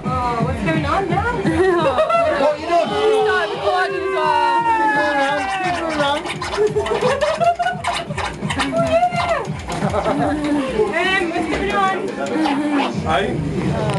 Oh, what's going on now? What are you doing? Start recording as well. What's going on? Hey?